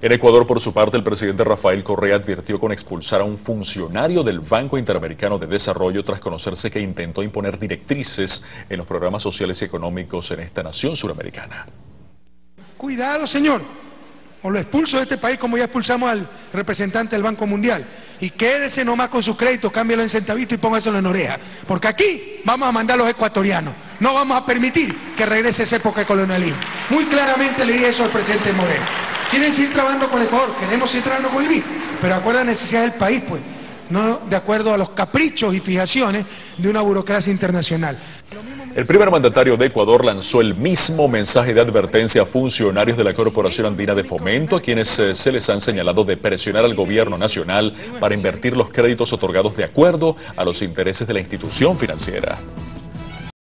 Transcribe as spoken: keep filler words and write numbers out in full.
En Ecuador, por su parte, el presidente Rafael Correa advirtió con expulsar a un funcionario del Banco Interamericano de Desarrollo tras conocerse que intentó imponer directrices en los programas sociales y económicos en esta nación suramericana. Cuidado, señor, o lo expulso de este país como ya expulsamos al representante del Banco Mundial. Y quédese nomás con sus créditos, cámbialo en centavitos y póngaselo en oreja. Porque aquí vamos a mandar a los ecuatorianos. No vamos a permitir que regrese esa época de colonialismo. Muy claramente le dije eso al presidente Moreno. Quieren seguir trabajando con el Ecuador, queremos seguir trabajando con el B I D, pero acuerda la necesidad del país, pues, no de acuerdo a los caprichos y fijaciones de una burocracia internacional. El primer mandatario de Ecuador lanzó el mismo mensaje de advertencia a funcionarios de la Corporación Andina de Fomento, a quienes eh, se les han señalado de presionar al gobierno nacional para invertir los créditos otorgados de acuerdo a los intereses de la institución financiera.